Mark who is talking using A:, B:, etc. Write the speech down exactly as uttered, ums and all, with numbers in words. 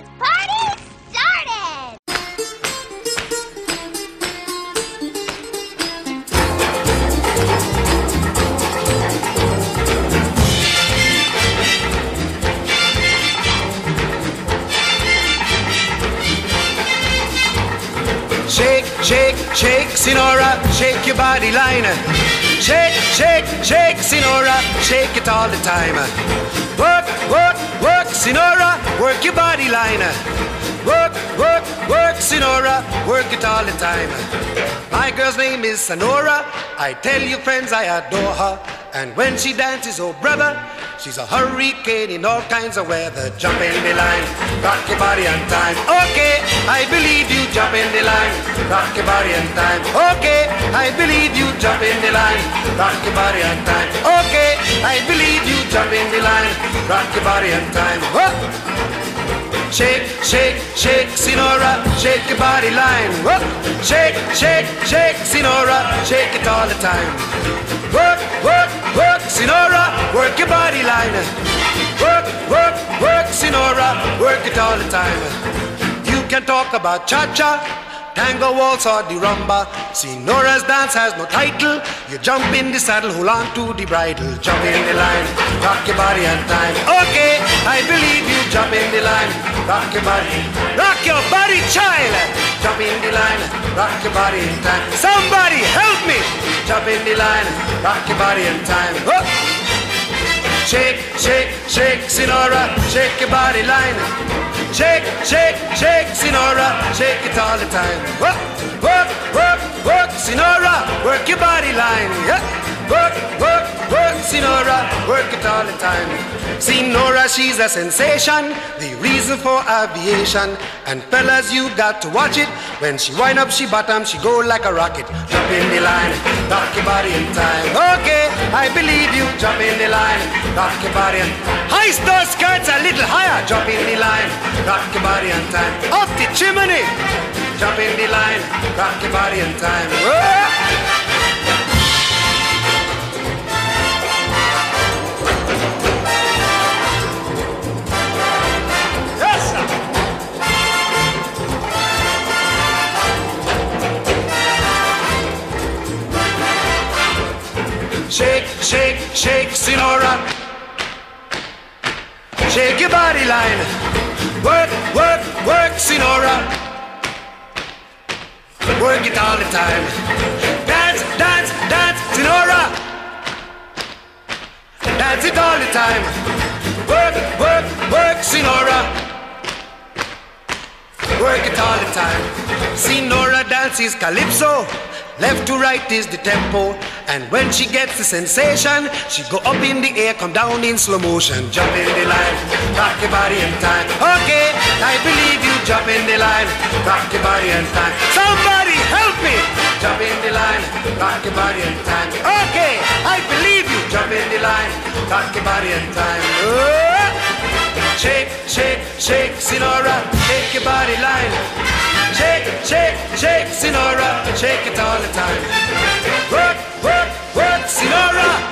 A: This party started!
B: Shake, shake, shake, Sinora, shake your body line. Shake, shake, shake, Sinora, shake it all the time. Work, work, work, Sinora, work your body line. Work, work, work, Sinora, work it all the time. My girl's name is Sonora. I tell you friends, I adore her. And when she dances, oh brother, she's a hurricane in all kinds of weather. Jump in the line, rock your body on time. Okay, I believe you, jump in the line, rock your body on time. Okay, I believe you, jump in the line, rock your body on time. Okay, I believe you, jump in the line, rock your body on time. Whoa. Shake, shake, shake, Sinora, shake your body line. Whoa. Shake, shake, shake, Sinora, shake it all the time. Work, work, work, Sinora, work your body line. Work, work, work, Sinora, work it all the time. You can talk about cha-cha, tango, waltz or the rumba. Sinora's dance has no title. You jump in the saddle, hold on to the bridle. Jump in the line, rock your body on time. Okay, I believe you, jump in the line, rock your body. Rock your body, child. Jump in the line, rock your body in time. Somebody help me. Jump in the line, rock your body in time. Whoa. Shake, shake, shake, Sinora, shake your body line. Shake, shake, shake, Sinora, shake it all the time. Work, work, work, work, Sinora, work your body line. Yeah. Work, work, work, Sinora, work it all the time. Sinora, she's a sensation, the reason for aviation. And fellas, you got to watch it. When she wind up, she bottom, she go like a rocket. Jump in the line, rock your body in time. Okay, I believe you, jump in the line, rock your body in time. Hoist those skirts a little higher, jump in the line, rock your body in time. Up the chimney, jump in the line, rock your body in time. Whoa. Shake, shake, shake, Sinora. Shake your body line. Work, work, work, Sinora. Work it all the time. Dance, dance, dance, Sinora. Dance it all the time. Work, work, work, Sinora. Work it all the time. Sinora dances calypso. Left to right is the tempo. And when she gets the sensation, she go up in the air, come down in slow motion. Jump in the line, rock your body in time. Okay, I believe you, jump in the line, rock your body in time. Somebody help me! Jump in the line, rock your body in time. Okay, I believe you, jump in the line, rock your body in time. Oh! Shake, shake, shake, Sinora, shake your body line. Shake, shake, shake, Sinora, shake it all the time. Work, work, work, Sinora.